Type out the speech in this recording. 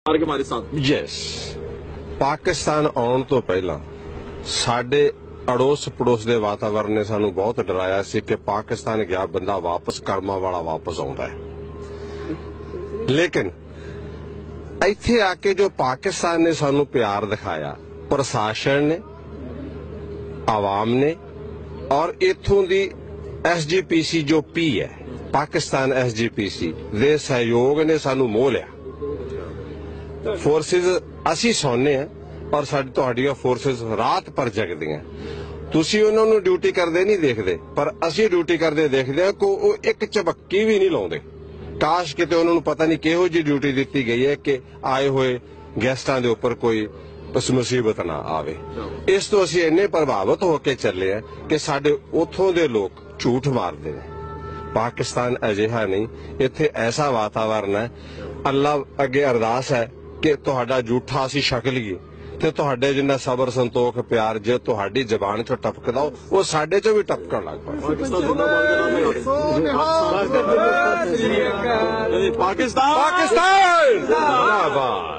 हमारे साथ यस पाकिस्तान आने तो पहला साडे अड़ोस पड़ोस के वातावरण ने सानू बहुत डराया सी कि पाकिस्तान गया बंदा वापस कर्मा वाला वापस आउंदा है। लेकिन इत्थे आके जो पाकिस्तान ने सानू प्यार दिखाया प्रशासन ने आवाम ने और इथों दी SGPC जो पी है पाकिस्तान SGPC दे सहयोग ने सानू मोह लिया। फोर्सेज असी सौने हैं और साडी तुहाडियां फोर्सेज रात पर जगदियां। तुसी उन्हां नूं ड्यूटी करदे नहीं देखदे पर असी ड्यूटी करदे देखदे हां कि वो एक झपक्की भी नहीं लाउंदे। काश किते उन्हां नूं पता नहीं किहो जी ड्यूटी दित्ती गई है कि आए हुए गेस्टां दे उपर कोई मुसीबत ना आवे। इस तो असी इन्ने प्रभावित होके चले हैं कि साडे उथों दे लोग झूठ मारदे ने। पाकिस्तान अजिहा नहीं, इत्थे ऐसा वातावरण है। अल्लाह अगे अरदास है कि तुहाडा झूठा असी छक लईए ते तुहाडे जिन्ना सबर संतोख प्यार जे तुहाडी जबान चों टपकदा वो साडे चों भी टपकण लग पिया। पाकिस्तान जिंदाबाद।